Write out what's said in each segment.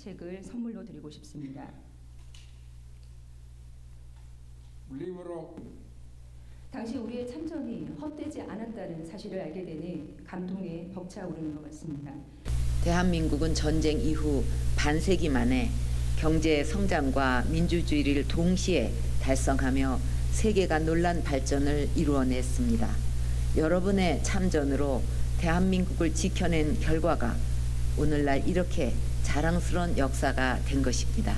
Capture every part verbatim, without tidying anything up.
책을 선물로 드리고 싶습니다. 당시 우리의 참전이 헛되지 않았다는 사실을 알게 되니 감동에 벅차오르는 것 같습니다. 대한민국은 전쟁 이후 반세기 만에 경제 성장과 민주주의를 동시에 달성하며 세계가 놀란 발전을 이루어냈습니다. 여러분의 참전으로 대한민국을 지켜낸 결과가 오늘날 이렇게 자랑스러운 역사가 된 것입니다.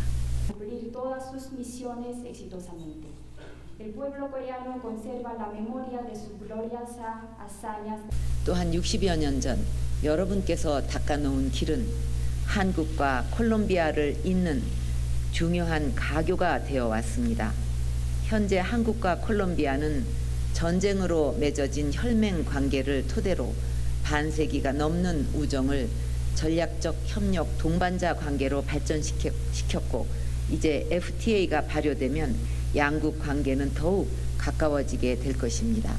또한 육십여 년 전 여러분께서 닦아놓은 길은 한국과 콜롬비아를 잇는 중요한 가교가 되어 왔습니다. 현재 한국과 콜롬비아는 전쟁으로 맺어진 혈맹 관계를 토대로 반세기가 넘는 우정을 전략적 협력 동반자 관계로 발전시켰고 이제 에프티에이가 발효되면 양국 관계는 더욱 가까워지게 될 것입니다.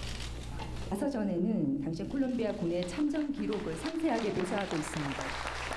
자서전에는 당시 콜롬비아 군의 참전 기록을 상세하게 묘사하고 있습니다.